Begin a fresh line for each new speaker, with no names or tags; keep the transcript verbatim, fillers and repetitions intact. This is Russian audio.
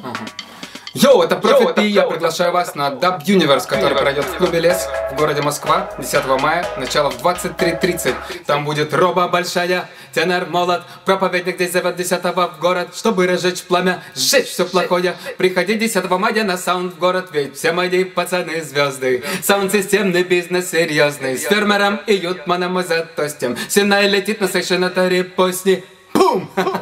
Йоу, это Профит, и я приглашаю вас на Dub Universe, который пройдет в клубе Лес в городе Москва десятого мая, начало в двадцать три тридцать. Там будет роба большая, тенор молод, проповедник здесь зовет десятого в город, чтобы разжечь пламя, сжечь все плохое. Приходи десятого мая на саунд в город, ведь все мои пацаны звезды. Саунд системный, бизнес серьезный, с фермером и ютманом мы затостим. Сильная летит на совершенно репостни. Бум!